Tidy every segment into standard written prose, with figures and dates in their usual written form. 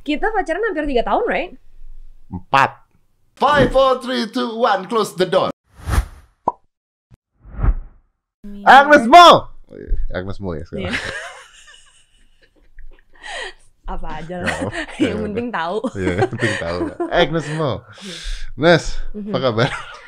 Kita pacaran hampir 3 tahun, right? 4. 5, 4, 3, 2, 1, close the door. Agnes Mo! Agnes Mo ya sekarang. Iya. Apa aja lah. Oh, Yang ya penting tahu. Iya, yang penting tahu. Agnes Mo. Nes, apa kabar?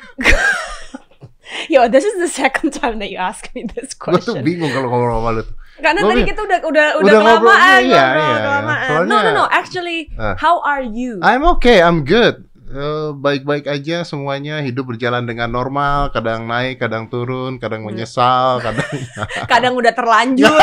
Yo, this is the second time that you ask me this Gue tuh question. bingung kalau ngomong sama lu tuh. Karena Gua tadi bingung. kita udah ngobrol, kelamaan, iya. kelamaan. Soalnya- No. Actually, how are you? I'm okay, I'm good. Baik-baik aja semuanya, hidup berjalan dengan normal, kadang naik, kadang turun, kadang menyesal, kadang Kadang udah terlanjur.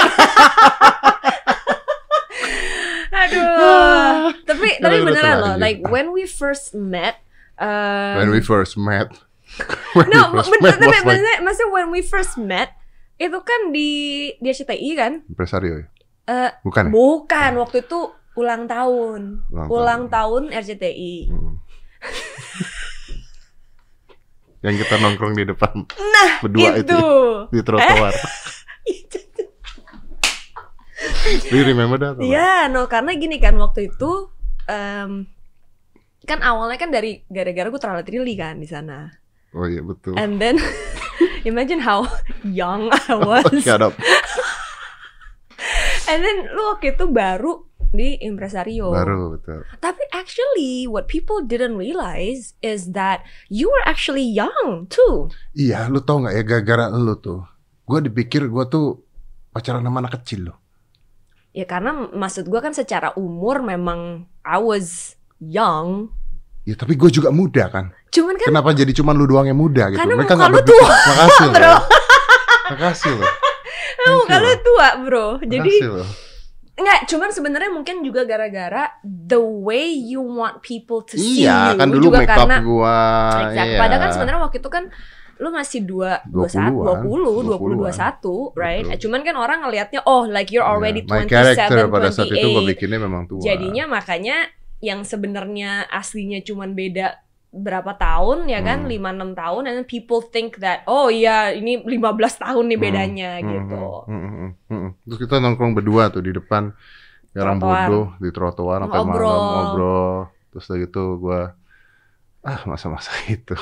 Aduh. Tapi Kadang udah beneran loh, terlanjur. like when we first met, when we first met. no, was like maksudnya when we first met itu kan di RCTI kan? impresario ya? Bukan, Bukan ya? waktu itu ulang tahun. Ulang tahun RCTI. Yang kita nongkrong di depan Nah, berdua itu ya, di trotoar. Do you remember that? Iya, karena gini kan waktu itu kan awalnya kan dari gara-gara gue terlatih kan di sana. Oh iya betul. And then imagine how young I was. Shut up. And then lu waktu itu baru di impresario. Baru betul. Tapi actually what people didn't realize is that you were actually young too. Iya, lu tau nggak ya gara-gara lu tuh, gue dipikir gue tuh pacaran sama anak kecil loh. Ya karena maksud gue kan secara umur memang I was young. Ya tapi gue juga muda kan. Cuman kan Kenapa jadi cuman lu doang yang muda gitu? Karena Mereka muka nggak lu berpikir. tua, Makasih bro. loh. Makasih loh. muka lu tua bro. Jadi Makasih loh. enggak, cuman sebenarnya mungkin juga gara-gara the way you want people to see Iya you kan dulu juga make up karena gua. exact. Iya. Padahal kan sebenarnya waktu itu kan lu masih 21, right? Betul. Cuman kan orang ngelihatnya oh like you're already My 27, character pada saat itu gue 28. bikinnya memang tua. Jadinya makanya yang sebenarnya aslinya cuman beda berapa tahun ya kan, 5-6 tahun, and then people think that oh iya ini 15 tahun nih bedanya gitu. Terus kita nongkrong berdua tuh di depan Garang Trotoar. Bodoh di trotoar sampai malam ngobrol. Terus udah gitu gue masa-masa itu.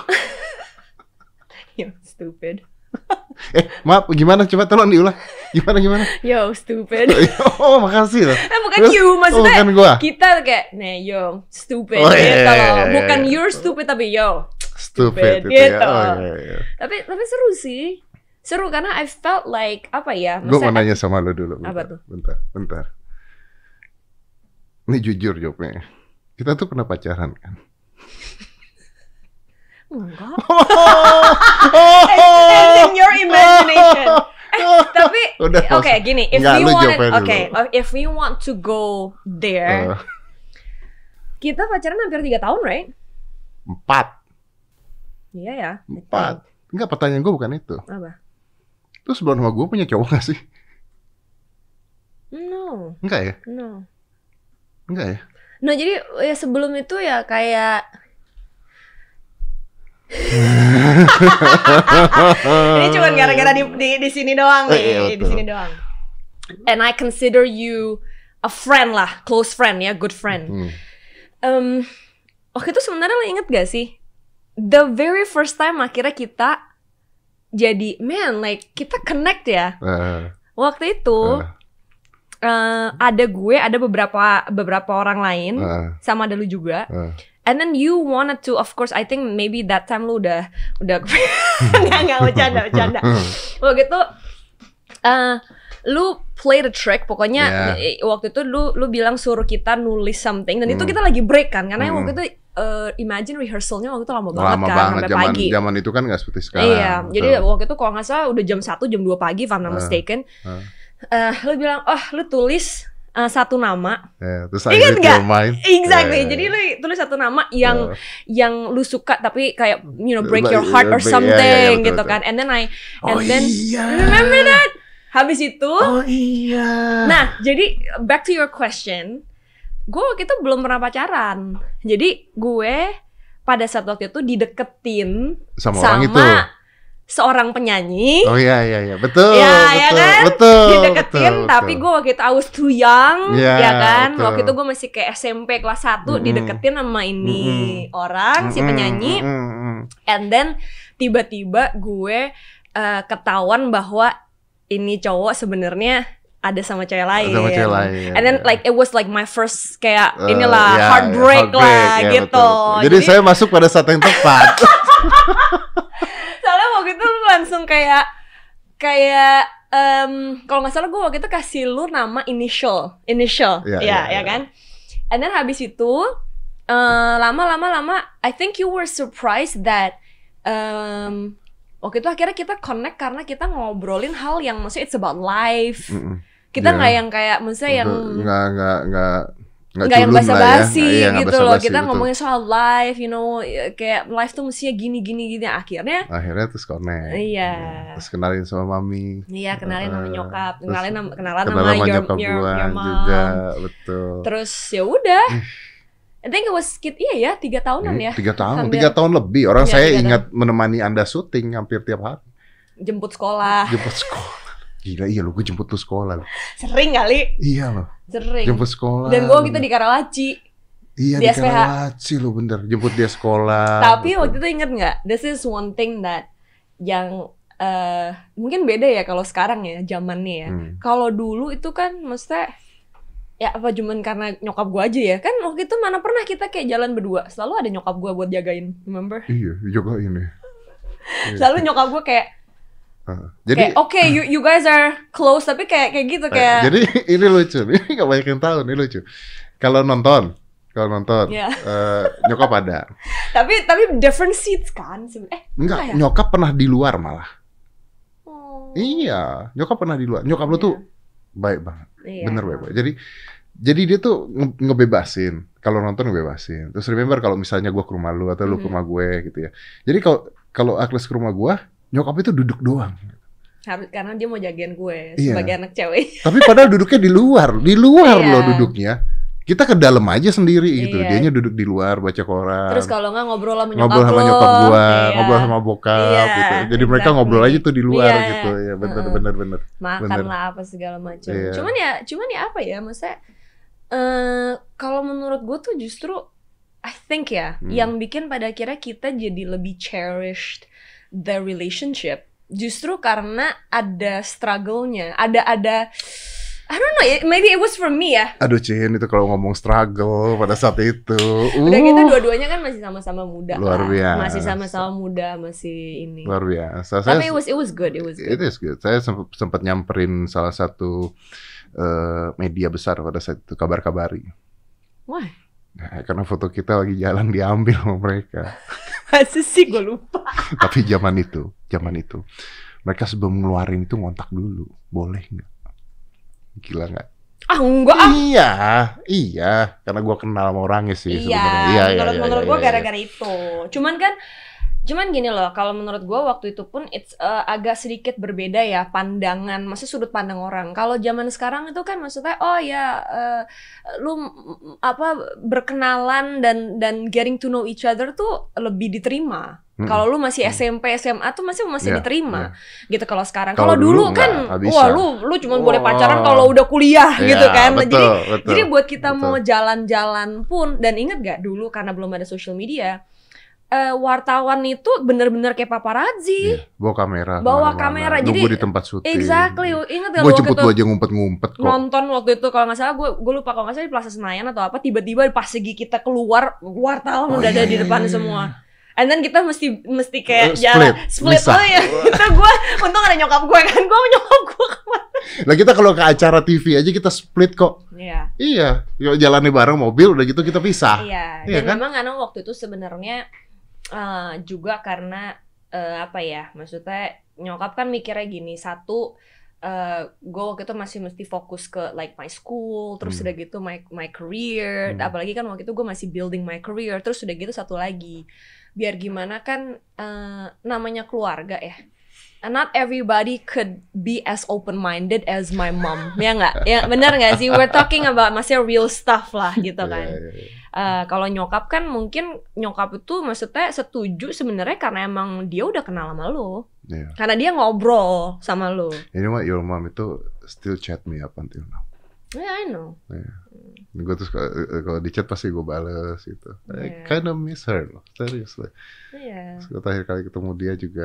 Yo stupid. Maaf, gimana? Coba tolong diulang. Gimana? Yo stupid. Oh, makasih loh. Bukan Terus, you, maksudnya bukan gua. kita kayak nih yo stupid Oh, gitu iya, loh. iya, Bukan iya. you're stupid tapi yo Stupid itu gitu. ya. Oh, iya. Tapi seru sih. Seru karena I felt like apa ya? Gue mau maksudnya- nanya sama lo dulu. Apa tuh? Bentar. Ini jujur jawabnya. Kita tuh pernah pacaran kan? Enggak. It's in your imagination. Tapi Udah, oke gini, if Enggak, we lu want, jawab aja okay, dulu. if we want to go there, kita pacaran hampir 3 tahun, right? 4. Iya ya. 4. Enggak, pertanyaan gue bukan itu. Apa? Terus sebelum sama gue punya cowok gak sih? No. Enggak ya? No, jadi ya sebelum itu ya kayak ini cuma gara-gara di sini doang nih, Iya, di betul. sini doang. And I consider you a friend lah, close friend ya, good friend. Waktu itu sebenarnya lo inget gak sih? The very first time akhirnya kita jadi, man, like kita connect ya. Waktu itu ada gue, ada beberapa orang lain, sama ada lu juga. And then you wanted to, of course, I think maybe that time lu udah nggak bercanda. Waktu itu lu play the trick, pokoknya waktu itu lu bilang suruh kita nulis something, dan itu kita lagi break kan, karena waktu itu imagine rehearsalnya waktu itu lama banget kan, sampai pagi. Zaman itu kan nggak seperti sekarang. Iya, jadi waktu itu kalau nggak salah udah jam 1, jam 2 pagi, if I'm not mistaken. Lu bilang, lu tulis satu nama. Terus I read your mind. Exactly. Jadi lu tulis satu nama yang lu suka tapi kayak break your heart or something gitu kan. And then remember that? Habis itu Nah, jadi back to your question. Gue waktu itu belum pernah pacaran. Jadi gue pada saat waktu itu dideketin sama orang itu. seorang penyanyi. Oh iya, betul, Ya kan? betul. Dideketin, tapi gue waktu itu I was too young, ya kan? Betul. Waktu itu gue masih kayak SMP kelas 1 dideketin sama ini orang, si penyanyi. And then tiba-tiba gue ketahuan bahwa ini cowok sebenarnya ada sama cewek lain. And then like it was like my first kayak inilah heartbreak lah gitu. Betul. Jadi saya masuk pada saat yang tepat. Soalnya waktu itu lu langsung kayak kalau nggak salah gue waktu itu kasih lu nama initial ya kan. And then habis itu lama I think you were surprised that waktu itu akhirnya kita connect karena kita ngobrolin hal yang maksudnya it's about life. Kita nggak yang kayak maksudnya yang nggak yang basa-basi gitu loh. Kita ngomongin soal life, you know, kayak life tuh mestinya gini. Akhirnya terus connect. Iya. Terus kenalin sama mami. Iya, kenalin sama nyokap, kenalan sama sama nyokap your mom juga, betul. Terus ya udah. I think it was 3 tahunan ya. 3 tahun, 3 tahun lebih. Orang saya ingat menemani Anda syuting hampir tiap hari. Jemput sekolah. Gila, iya lo, gue jemput lu sekolah lo. Sering kali. Iya lo. Sering. Jemput sekolah. Dan gue kita di Karawaci. Iya di Karawaci lo, bener. Jemput dia sekolah. Tapi waktu itu inget nggak? This is one thing that yang mungkin beda ya kalau sekarang ya zamannya ya. Kalau dulu itu kan maksudnya ya apa cuman karena nyokap gue aja ya. Kan waktu itu mana pernah kita kayak jalan berdua. Selalu ada nyokap gue buat jagain, remember? Iya, jagain ya. Selalu nyokap gue kayak jadi oke, you guys are close, tapi kayak gitu kayak. Jadi ini lucu, ini nggak banyak yang tahu, ini lucu. Kalau nonton, nyokap ada. Tapi different seats kan? Enggak, nyokap pernah di luar malah. Iya, nyokap pernah di luar. Nyokap lu tuh baik banget, bener baik. Jadi dia tuh ngebebasin. Kalau nonton ngebebasin. Terus remember kalau misalnya gue ke rumah lu atau lu ke rumah gue gitu ya. Jadi kalau Agnes ke rumah gue, nyokap itu duduk doang. Karena dia mau jagain gue sebagai anak cewek. Tapi padahal duduknya di luar loh duduknya. Kita ke dalam aja sendiri gitu. Dianya duduk di luar baca koran. Terus kalau nggak ngobrol sama nyokap nyokap gue, ngobrol sama bokap gitu. Jadi mereka ngobrol aja tuh di luar gitu. Ya bener. Makan lah apa segala macam. Cuman ya apa ya, maksudnya kalau menurut gue tuh justru I think yang bikin pada akhirnya kita jadi lebih cherished the relationship justru karena ada struggle-nya, ada I don't know, maybe it was for me ya. Aduh Cin, itu kalau ngomong struggle pada saat itu. Udah kita dua-duanya kan masih sama-sama muda. Luar biasa. Masih sama-sama muda, masih ini. Luar biasa. Tapi it was good. It is good. Saya sempat nyamperin salah satu media besar pada saat itu, Kabar-Kabari. Why? Nah, karena foto kita lagi jalan diambil sama mereka. Masa sih, gue lupa. Tapi zaman itu mereka sebelum ngeluarin itu ngontak dulu, boleh nggak? Gila nggak? Enggak. Iya, karena gue kenal sama orangnya sih sebenarnya. Iya, menurut gue gara-gara itu. Cuman gini loh, kalau menurut gue waktu itu pun it's agak sedikit berbeda ya pandangan, maksudnya sudut pandang orang. Kalau zaman sekarang itu kan maksudnya lu berkenalan dan getting to know each other tuh lebih diterima. Kalau lu masih SMP, SMA tuh masih diterima. Gitu kalau sekarang. Kalau dulu kan lu cuma boleh pacaran kalau udah kuliah gitu kan. Betul. Jadi buat kita mau jalan-jalan pun, dan ingat gak dulu karena belum ada social media, wartawan itu bener-bener kayak paparazzi. Bawa kamera. Jadi nunggu di tempat syuting. Exactly. Ingat gak gue jemput lu aja ngumpet-ngumpet kok. Nonton waktu itu kalau nggak salah gue lupa, kalau nggak salah di Plaza Senayan atau apa, tiba-tiba pas segi kita keluar wartawan udah ada di depan semua. And then kita mesti kayak jalan split. Itu gue untung ada nyokap gue kan. Gue nyokap gue kemana. Lah kita kalau ke acara TV aja kita split kok. Iya. Yuk jalannya bareng mobil udah gitu kita pisah. Iya. Dan kan? Memang karena waktu itu sebenarnya juga karena maksudnya nyokap kan mikirnya gini, satu gue waktu itu masih mesti fokus ke like my school, terus udah gitu my career, apalagi kan waktu itu gue masih building my career, terus udah gitu satu lagi biar gimana kan namanya keluarga ya, not everybody could be as open-minded as my mom. Ya nggak? Ya benar nggak sih? We're talking about maksudnya real stuff lah gitu kan. Kalau nyokap kan mungkin nyokap itu maksudnya setuju sebenarnya karena emang dia udah kenal sama lo. Karena dia ngobrol sama lo. You know what? Your mom itu still chat me up until now. Yeah, I know. Gue terus kalau di chat pasti gue bales gitu. I kind of miss her loh, seriously. Gue terakhir kali ketemu dia juga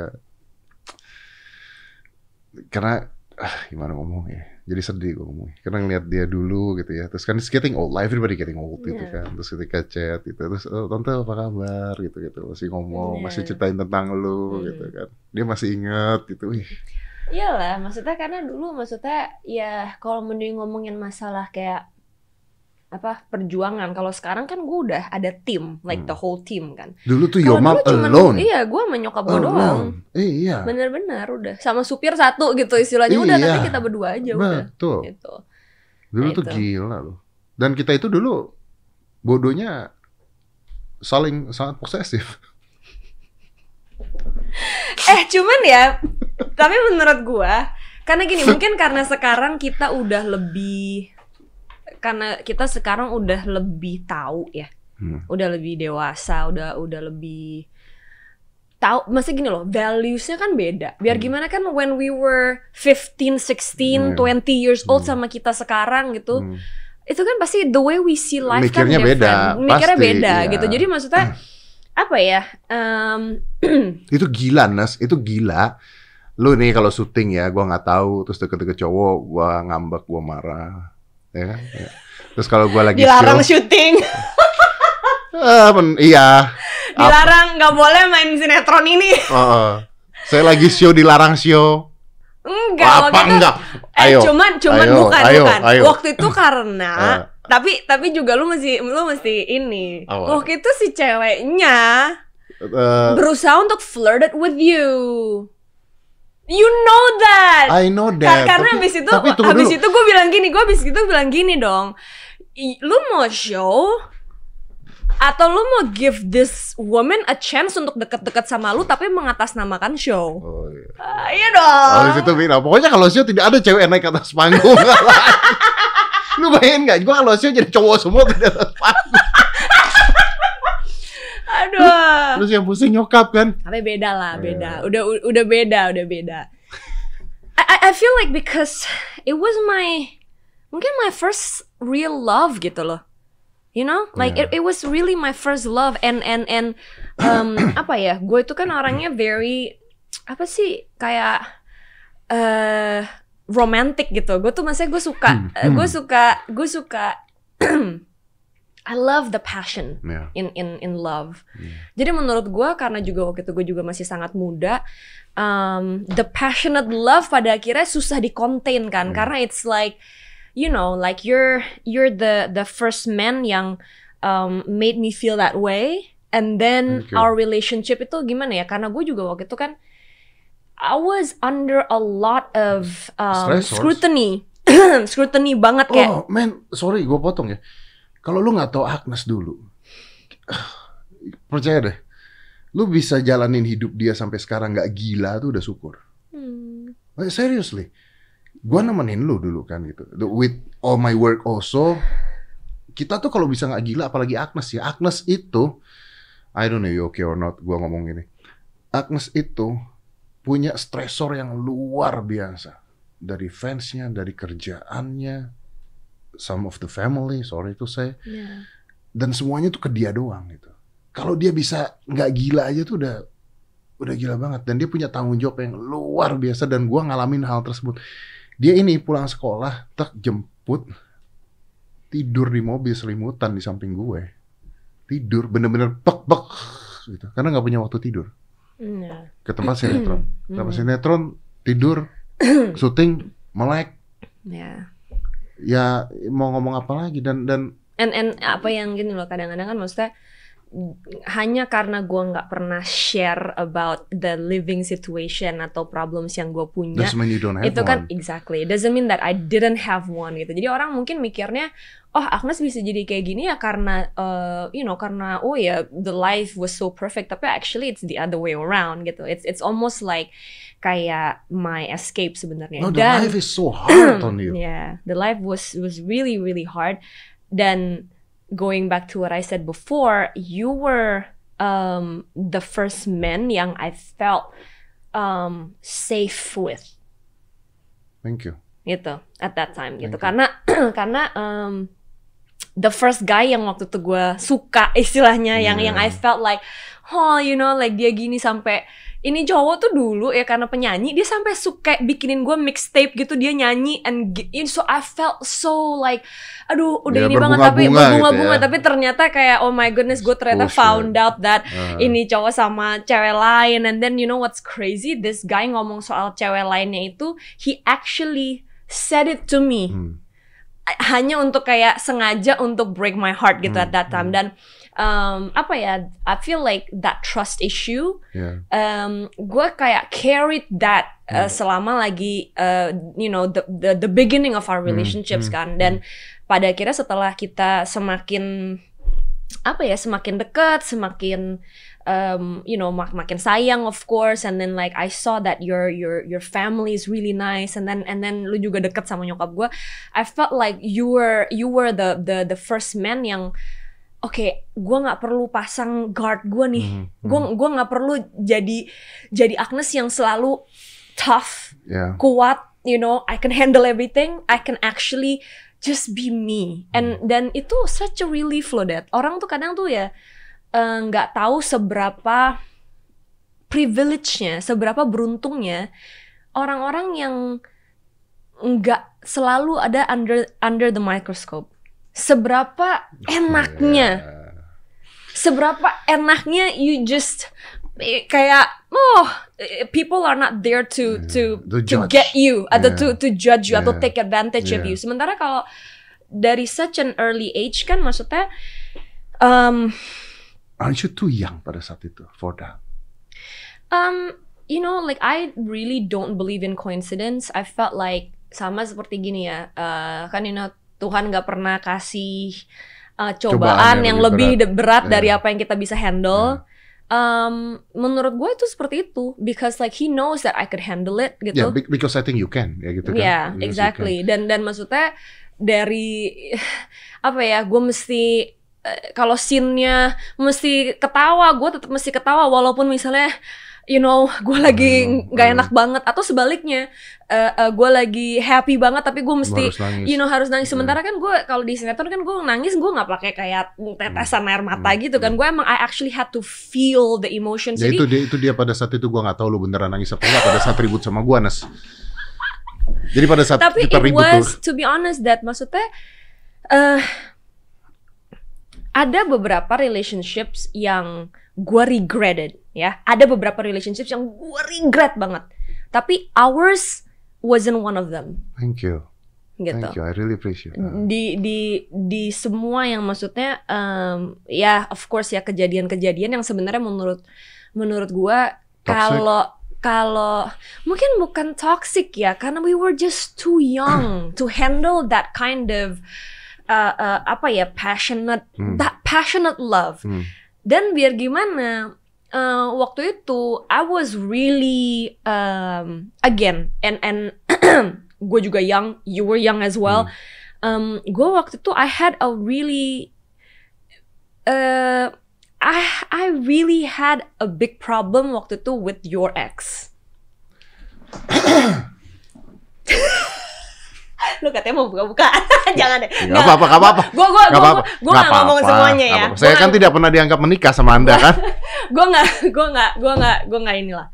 karena gimana ngomongnya, jadi sedih gue ngomongnya karena ngeliat dia dulu gitu ya. Terus kan it's getting old, everybody getting old gitu kan. Terus ketika chat gitu, terus tante apa kabar gitu masih ngomong, masih ceritain tentang lu gitu kan. Dia masih ingat gitu. Iyalah, maksudnya karena dulu maksudnya ya kalau mending ngomongin masalah kayak apa perjuangan. Kalau sekarang kan gue udah ada tim, like the whole team kan. Dulu tuh your mom alone. Iya, gue sama nyokap gue doang. Iya. Bener-bener udah sama supir satu gitu istilahnya. Udah nanti kita berdua aja udah. Betul. Gitu. Dulu tuh gila loh. Dan kita itu dulu bodohnya sangat posesif. Cuman ya, tapi menurut gue, karena gini, mungkin karena sekarang kita udah lebih, karena kita sekarang udah lebih tahu ya, udah lebih dewasa, udah lebih tahu, maksudnya gini loh, values-nya kan beda. Biar gimana kan when we were 15, 16, 20 years old sama kita sekarang gitu, itu kan pasti the way we see life mikirnya kan different. Mikirnya pasti, beda gitu. Jadi maksudnya apa ya? Itu gila, Nas. Itu gila. Lu nih kalau syuting ya, gua nggak tahu. Terus deket-deket cowok, gua ngambek, gua marah, ya kan? Ya. Terus kalau gua lagi dilarang syuting. Iya. Dilarang, nggak boleh main sinetron ini. Saya lagi show, dilarang show. Enggak. Apa enggak? Ayo. Cuman bukan. Waktu itu karena tapi juga lu mesti ini. Waktu itu si ceweknya berusaha untuk flirt with you. You know that. I know that. Karena habis itu gue bilang gini dong. Lu mau show atau lu mau give this woman a chance untuk deket-deket sama lu tapi mengatasnamakan show? Oh, iya. Iya dong. Habis itu Vina, pokoknya kalau show tidak ada cewek naik ke atas panggung. Lu bayangin gak? Gue kalau show jadi cowok semua di atas panggung. Aduh. Terus yang pusing nyokap kan? Tapi beda lah, beda. Udah beda. I feel like because it was mungkin my first real love gitu loh. You know, like it was really my first love and apa ya? Gue itu kan orangnya very apa sih kayak romantic gitu. Gue tuh maksudnya gue suka I love the passion in love. Jadi menurut gue karena juga waktu itu gue juga masih sangat muda, the passionate love pada akhirnya susah di-contain kan, karena it's like you know like you're the first man yang made me feel that way, and then our relationship itu gimana ya? Karena gue juga waktu itu kan I was under a lot of scrutiny, scrutiny banget kayak. Oh man, sorry gue potong ya. Kalau lu nggak tahu Agnes dulu, percaya deh, lu bisa jalanin hidup dia sampai sekarang nggak gila tuh udah syukur. Seriously, gua nemenin lu dulu kan gitu. With all my work also, kita tuh kalau bisa nggak gila, apalagi Agnes ya. Agnes itu, I don't know you okay or not, gua ngomong gini. Agnes itu punya stresor yang luar biasa dari fansnya, dari kerjaannya. Some of the family, sorry to say, dan semuanya tuh ke dia doang gitu. Kalau dia bisa nggak gila aja tuh udah gila banget. Dan dia punya tanggung jawab yang luar biasa. Dan gue ngalamin hal tersebut. Dia ini pulang sekolah, jemput, tidur di mobil selimutan di samping gue. Tidur bener-bener pek gitu. Karena nggak punya waktu tidur. Ke tempat sinetron. Tempat sinetron tidur, syuting, melek. Ya mau ngomong apa lagi dan apa yang gini loh, kadang-kadang kan maksudnya hanya karena gue nggak pernah share about the living situation atau problems yang gue punya, doesn't mean you don't have itu kan exactly, it doesn't mean that I didn't have one gitu. Jadi orang mungkin mikirnya oh Agnes bisa jadi kayak gini ya karena karena oh ya the life was so perfect, tapi actually it's the other way around gitu. It's almost like kayak my escape sebenarnya. No, the life is so hard on you. Yeah, the life was really really hard. Dan going back to what I said before, you were the first man yang I felt safe with. Thank you. Gitu at that time gitu. Karena the first guy yang waktu itu gue suka istilahnya, yang I felt like like dia gini, sampai ini cowok tuh dulu ya karena penyanyi dia sampai suka bikinin gue mixtape gitu, dia nyanyi so I felt so like aduh udah ini banget, tapi berbunga-bunga gitu ya. Tapi ternyata kayak oh my goodness, gue ternyata found out that ini cowok sama cewek lain. And then you know what's crazy, this guy ngomong soal cewek lainnya itu, he actually said it to me hanya untuk kayak sengaja untuk break my heart gitu at that time. Dan I feel like that trust issue, gue kayak carried that selama lagi the beginning of our relationships kan. Dan pada akhirnya setelah kita semakin dekat, semakin makin sayang of course, and then like I saw that your family is really nice, and then lu juga deket sama nyokap gue. I felt like you were the first man yang gue nggak perlu pasang guard gue nih, gue nggak perlu jadi Agnes yang selalu tough, kuat, I can handle everything, I can actually just be me. And dan itu such a relief loh, Dad. Orang tuh kadang tuh ya nggak tahu seberapa privilege-nya, seberapa beruntungnya orang-orang yang nggak selalu ada under the microscope. Seberapa enaknya you just kayak people are not there to get you atau to judge you atau take advantage of you. Sementara kalau dari such an early age kan, maksudnya aren't you too young pada saat itu for that? Like I really don't believe in coincidence. I felt like sama seperti gini ya, kan Tuhan nggak pernah kasih cobaan yang lebih berat dari apa yang kita bisa handle. Menurut gue itu seperti itu, because like he knows that I could handle it gitu. Yeah, because I think you can, ya gitu kan. Yeah, exactly. Dan maksudnya dari gue mesti kalau scene-nya mesti ketawa, gue tetap mesti ketawa walaupun misalnya gue lagi nggak enak banget, atau sebaliknya gue lagi happy banget tapi gue mesti harus nangis. Sementara kan gue kalau di sinetron kan gue nangis, gue nggak pakai kayak tetesan air mata gitu kan. Gue emang I actually had to feel the emotions. Ya, jadi itu dia pada saat itu gue nggak tahu lu beneran nangis apa enggak pada saat ribut sama gue, Nes. Jadi pada saat tapi kita ribut tuh, to be honest, that maksudnya ada beberapa relationships yang gue regretted, ya. Ada beberapa relationships yang gue regret banget. Tapi ours wasn't one of them. Thank you. Gitu. Thank you, I really appreciate that. Di semua yang maksudnya, ya of course ya kejadian-kejadian yang sebenarnya menurut gue kalau mungkin bukan toxic ya, karena we were just too young to handle that kind of passionate love. Dan biar gimana, waktu itu I was really again and gue juga young, you were young as well. Gue waktu itu I had a really I really had a big problem waktu itu with your ex. Lu katanya mau buka-bukaan. Jangan deh. Gak apa-apa. Gue gak ngomong semuanya ya. Saya kan tidak pernah dianggap menikah sama Anda kan. Gue gak inilah.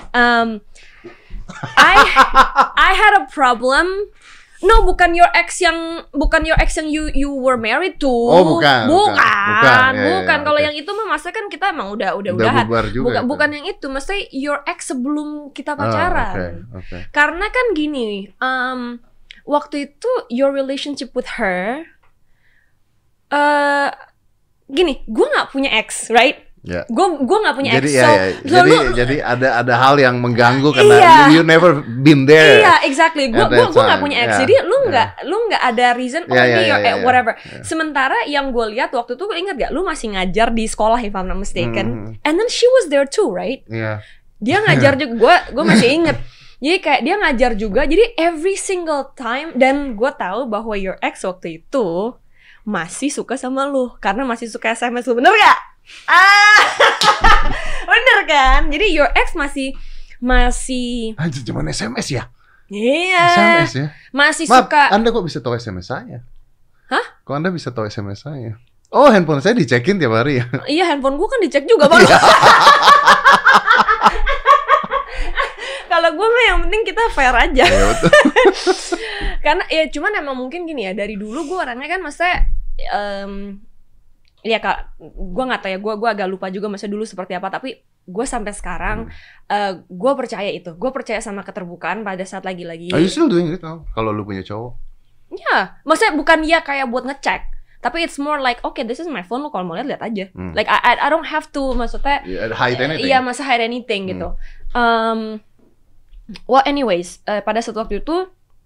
I had a problem. No, bukan your ex yang you were married to. Oh, bukan. Kalau yang itu mah masa kan kita emang udahan. Bukan yang itu, maksudnya your ex sebelum kita pacaran. Okay. Karena kan gini, waktu itu your relationship with her, gini, gue nggak punya ex, right? Ya. Gue nggak punya ex. Jadi ada hal yang mengganggu karena you never been there. Iya, exactly. Gue nggak punya ex. Jadi lu nggak ada reason. Whatever. Sementara yang gue lihat waktu itu, ingat gak? Lu masih ngajar di sekolah, if I'm not mistaken. And then she was there too, right? Iya. Dia ngajar juga. Gue masih inget. Jadi kayak dia ngajar juga. Jadi every single time, dan gue tahu bahwa your ex waktu itu masih suka sama lu karena masih suka SMS lu, bener gak? Bener kan? Jadi your ex masih Anjir, cuman SMS ya? Iya. SMS ya? Masih Maaf, suka. Anda kok bisa tahu SMS saya? Hah? Kok Anda bisa tahu SMS saya? Oh, handphone saya dicekin tiap hari ya? Iya, handphone gua kan dicek juga, Bang. Kalau gue mah yang penting kita fair aja. Ya, betul. Karena ya cuman emang mungkin gini ya, dari dulu gue orangnya kan maksudnya ya kak, gue nggak tahu ya, gue agak lupa juga masa dulu seperti apa, tapi gue sampai sekarang gue percaya itu, gue percaya sama keterbukaan pada saat lagi-lagi. Are you still doing it now? Kalau lu punya cowok? Ya, maksudnya bukan ya kayak buat ngecek, tapi it's more like okay, this is my phone, lu kalau mau lihat aja. Like I don't have to, maksudnya hide anything. Iya, masa hide anything gitu. Well, anyways, pada saat waktu itu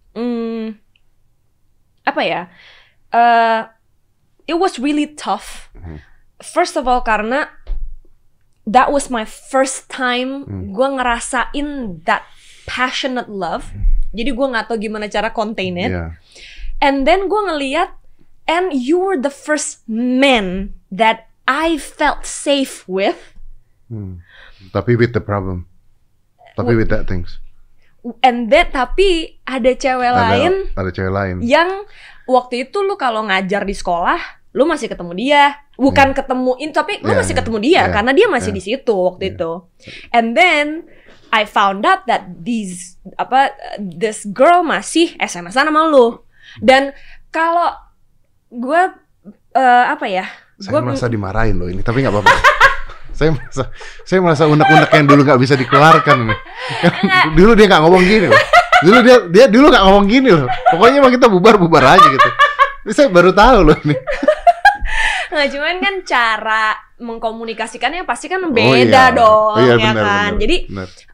apa ya? It was really tough. First of all, karena that was my first time gue ngerasain that passionate love. Jadi gue nggak tahu gimana cara contain it. Yeah. And then gue ngeliat, and you were the first man that I felt safe with. Tapi with the problem. Tapi with that things. And then tapi ada cewek lain. Ada cewek lain. Yang waktu itu lu kalau ngajar di sekolah, lu masih ketemu dia. Bukan ketemuin, tapi lu masih ketemu dia karena dia masih di situ waktu itu. And then I found out that this girl masih SMS-an sama lu. Dan kalau gue saya merasa dimarahin loh ini, tapi nggak apa-apa. Saya merasa unek-unek yang dulu nggak bisa dikeluarkan nih. Dulu dia nggak ngomong gini loh. Dia dulu nggak ngomong gini loh. Pokoknya emang kita bubar aja gitu. Ini saya baru tahu loh nih. Nggak, cuman kan cara mengkomunikasikannya pasti kan beda dong, ya benar, kan. Benar, jadi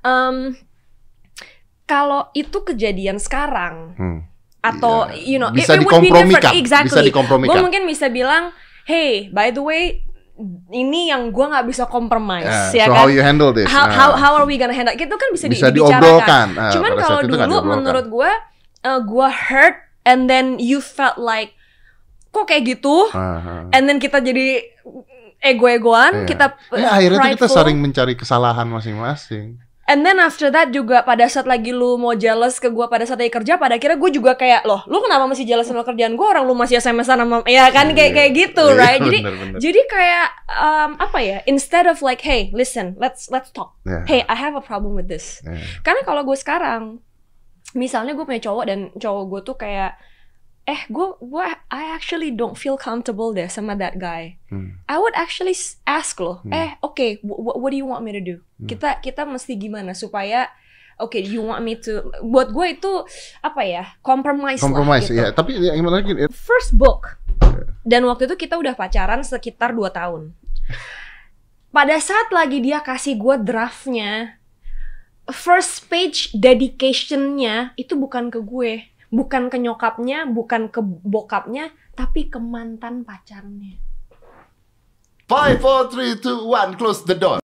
kalau itu kejadian sekarang atau bisa dikompromikan, bisa dikompromikan. Gue mungkin bisa bilang, hey, by the way, ini yang gue nggak bisa compromise, ya so kan? How you handle this? How are we gonna handle? Itu kan bisa diobrolkan. Cuman kalau dulu menurut gue hurt, and then you felt like kok kayak gitu, and then kita jadi ego-egoan, kita akhirnya kita sering mencari kesalahan masing-masing. And then after that juga pada saat lagi lu mau jealous ke gue pada saat lagi kerja, pada akhirnya gue juga kayak, loh, lu kenapa masih jealous sama kerjaan gue, orang lu masih SMS-an sama, ya kan, kayak gitu, right? Jadi kayak instead of like, hey, listen, let's talk. Hey, I have a problem with this. Karena kalau gue sekarang, misalnya gue punya cowok dan cowok gue tuh kayak, I actually don't feel comfortable deh sama that guy. I would actually ask loh, okay, what do you want me to do? Kita mesti gimana supaya, okay, you want me to, buat gue itu compromise lah gitu. Ya. Tapi gimana lagi? First book, dan waktu itu kita udah pacaran sekitar 2 tahun. Pada saat lagi dia kasih gue draftnya, first page dedication-nya itu bukan ke gue. Bukan ke nyokapnya, bukan ke bokapnya, tapi ke mantan pacarnya. 5, 4, 3, 2, 1, close the door.